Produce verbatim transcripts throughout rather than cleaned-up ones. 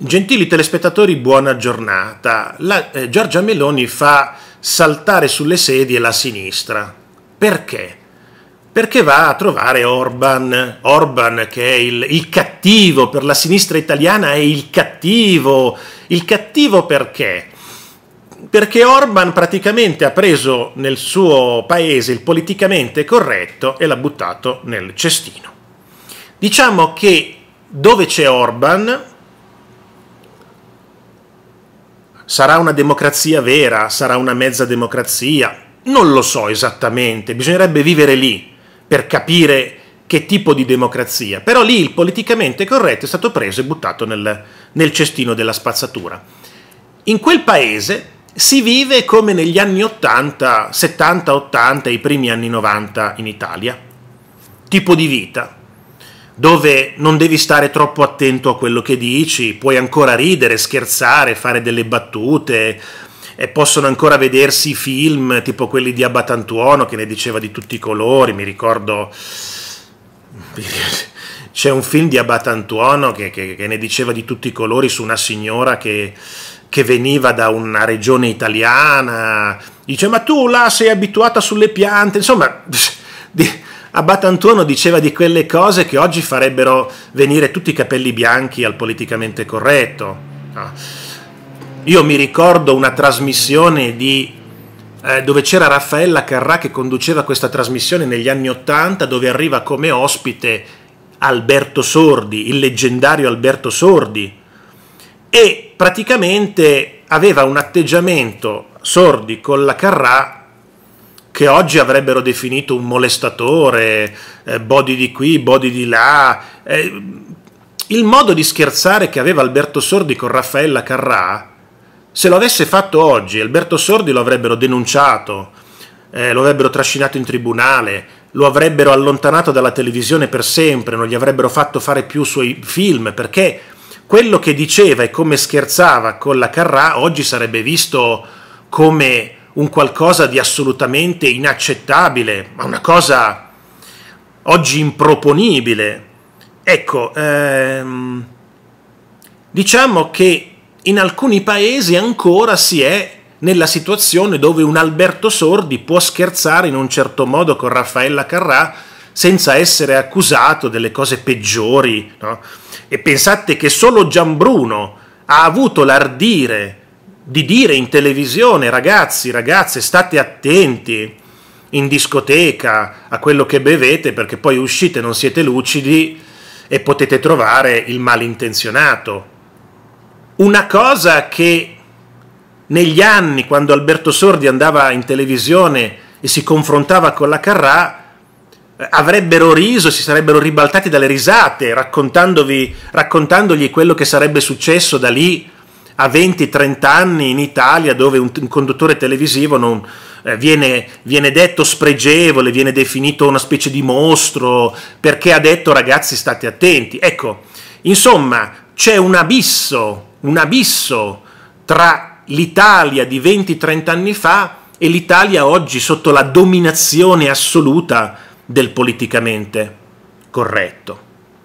Gentili telespettatori, buona giornata. La, eh, Giorgia Meloni fa saltare sulle sedie la sinistra. Perché? Perché va a trovare Orban, Orban che è il, il cattivo, per la sinistra italiana è il cattivo. Il cattivo perché? Perché Orban praticamente ha preso nel suo paese il politicamente corretto e l'ha buttato nel cestino. Diciamo che dove c'è Orban sarà una democrazia vera, sarà una mezza democrazia, non lo so esattamente, bisognerebbe vivere lì per capire che tipo di democrazia, però lì il politicamente corretto è stato preso e buttato nel, nel cestino della spazzatura. In quel paese si vive come negli anni ottanta, settanta, ottanta e i primi anni novanta in Italia, tipo di vita dove non devi stare troppo attento a quello che dici, puoi ancora ridere, scherzare, fare delle battute, e possono ancora vedersi film tipo quelli di Abbatantuono che ne diceva di tutti i colori. Mi ricordo, c'è un film di Abbatantuono che, che, che ne diceva di tutti i colori su una signora che, che veniva da una regione italiana, dice ma tu là sei abituata sulle piante, insomma... Di, Abbatantuono diceva di quelle cose che oggi farebbero venire tutti i capelli bianchi al politicamente corretto. No. Io mi ricordo una trasmissione di, eh, dove c'era Raffaella Carrà che conduceva questa trasmissione negli anni Ottanta, dove arriva come ospite Alberto Sordi, il leggendario Alberto Sordi, e praticamente aveva un atteggiamento Sordi con la Carrà che oggi avrebbero definito un molestatore, eh, body di qui, body di là. Eh, il modo di scherzare che aveva Alberto Sordi con Raffaella Carrà, se lo avesse fatto oggi, Alberto Sordi lo avrebbero denunciato, eh, lo avrebbero trascinato in tribunale, lo avrebbero allontanato dalla televisione per sempre, non gli avrebbero fatto fare più suoi film, perché quello che diceva e come scherzava con la Carrà oggi sarebbe visto come un qualcosa di assolutamente inaccettabile, ma una cosa oggi improponibile. Ecco, ehm, diciamo che in alcuni paesi ancora si è nella situazione dove un Alberto Sordi può scherzare in un certo modo con Raffaella Carrà senza essere accusato delle cose peggiori, no? E pensate che solo Gianbruno ha avuto l'ardire di dire in televisione ragazzi, ragazze, state attenti in discoteca a quello che bevete perché poi uscite, non siete lucidi e potete trovare il malintenzionato. Una cosa che negli anni, quando Alberto Sordi andava in televisione e si confrontava con la Carrà, avrebbero riso, si sarebbero ribaltati dalle risate, raccontandovi, raccontandogli quello che sarebbe successo da lì a venti trenta anni in Italia, dove un, un conduttore televisivo non, eh, viene, viene detto spregevole, viene definito una specie di mostro, perché ha detto ragazzi state attenti. Ecco, insomma, c'è un abisso, un abisso tra l'Italia di venti trenta anni fa e l'Italia oggi sotto la dominazione assoluta del politicamente corretto.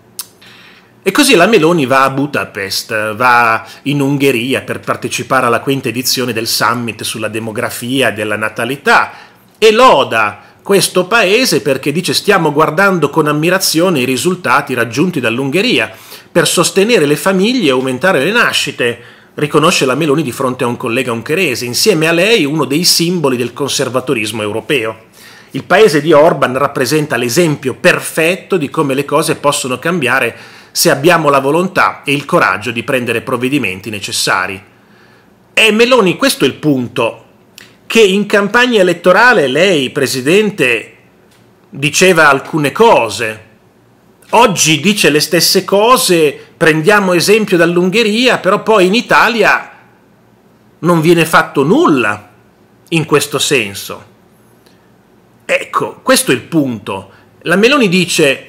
E così la Meloni va a Budapest, va in Ungheria per partecipare alla quinta edizione del summit sulla demografia e della natalità e loda questo paese perché dice stiamo guardando con ammirazione i risultati raggiunti dall'Ungheria per sostenere le famiglie e aumentare le nascite, riconosce la Meloni di fronte a un collega ungherese, insieme a lei uno dei simboli del conservatorismo europeo. Il paese di Orban rappresenta l'esempio perfetto di come le cose possono cambiare se abbiamo la volontà e il coraggio di prendere provvedimenti necessari. E Meloni, questo è il punto, che in campagna elettorale lei, Presidente, diceva alcune cose, oggi dice le stesse cose, prendiamo esempio dall'Ungheria, però poi in Italia non viene fatto nulla in questo senso. Ecco, questo è il punto. La Meloni dice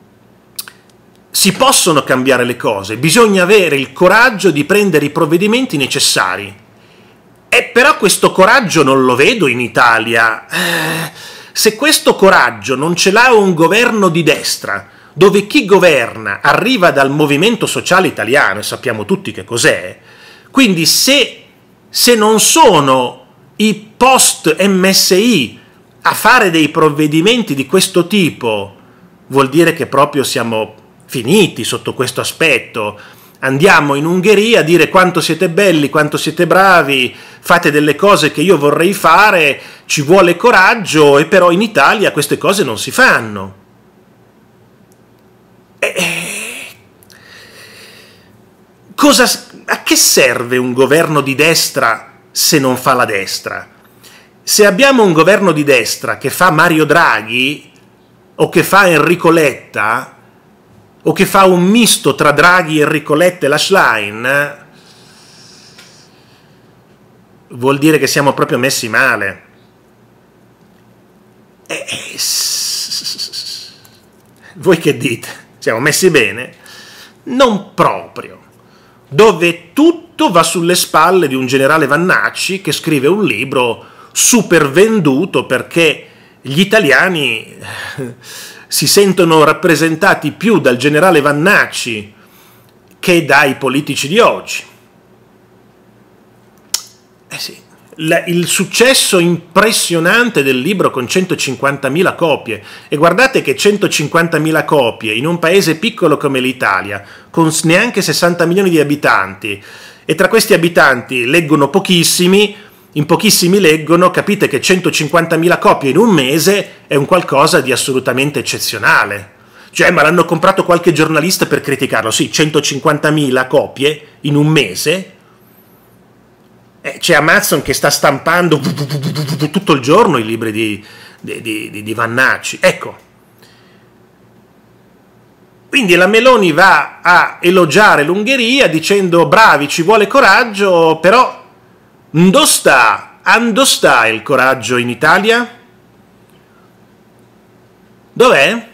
si possono cambiare le cose, bisogna avere il coraggio di prendere i provvedimenti necessari. E però questo coraggio non lo vedo in Italia. Eh, se questo coraggio non ce l'ha un governo di destra, dove chi governa arriva dal movimento sociale italiano, e sappiamo tutti che cos'è, quindi se, se non sono i post M S I a fare dei provvedimenti di questo tipo, vuol dire che proprio siamo finiti sotto questo aspetto. Andiamo in Ungheria a dire quanto siete belli, quanto siete bravi, fate delle cose che io vorrei fare, ci vuole coraggio, e però in Italia queste cose non si fanno. E... Cosa, a che serve un governo di destra se non fa la destra? Se abbiamo un governo di destra che fa Mario Draghi o che fa Enrico Letta o che fa un misto tra Draghi, Enrico Letta e la Schlein, vuol dire che siamo proprio messi male. E... Voi che dite? Siamo messi bene? Non proprio. Dove tutto va sulle spalle di un generale Vannacci che scrive un libro super venduto perché gli italiani si sentono rappresentati più dal generale Vannacci che dai politici di oggi. Eh sì, la, il successo impressionante del libro con centocinquantamila copie, e guardate che centocinquantamila copie in un paese piccolo come l'Italia, con neanche sessanta milioni di abitanti, e tra questi abitanti leggono pochissimi, in pochissimi leggono, capite che centocinquantamila copie in un mese è un qualcosa di assolutamente eccezionale. Cioè, ma l'hanno comprato qualche giornalista per criticarlo? Sì, centocinquantamila copie in un mese. Eh, c'è Amazon che sta stampando tutto il giorno i libri di, di, di, di Vannacci. Ecco. Quindi la Meloni va a elogiare l'Ungheria dicendo bravi, ci vuole coraggio, però dove sta? Dove sta il coraggio in Italia? Dov'è?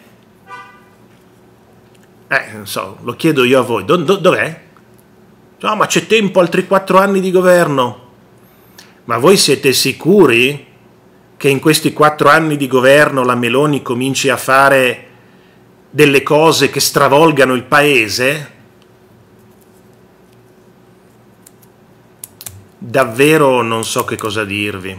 Eh, non so, lo chiedo io a voi. Do, do, dov'è? No, ma c'è tempo, altri quattro anni di governo. Ma voi siete sicuri che in questi quattro anni di governo la Meloni cominci a fare delle cose che stravolgano il paese? Davvero non so che cosa dirvi.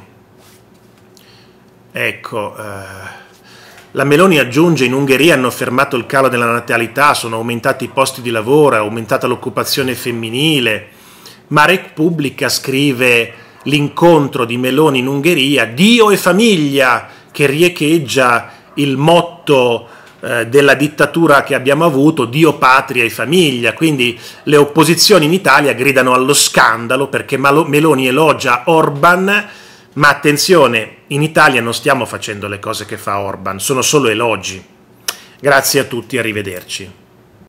Ecco, eh, la Meloni aggiunge: in Ungheria hanno fermato il calo della natalità, sono aumentati i posti di lavoro, è aumentata l'occupazione femminile. Ma Repubblica scrive l'incontro di Meloni in Ungheria, Dio e famiglia, che riecheggia il motto eh, della dittatura che abbiamo avuto, Dio, patria e famiglia. Quindi le opposizioni in Italia gridano allo scandalo perché Meloni elogia Orban, ma attenzione, in Italia non stiamo facendo le cose che fa Orban, sono solo elogi. Grazie a tutti, arrivederci.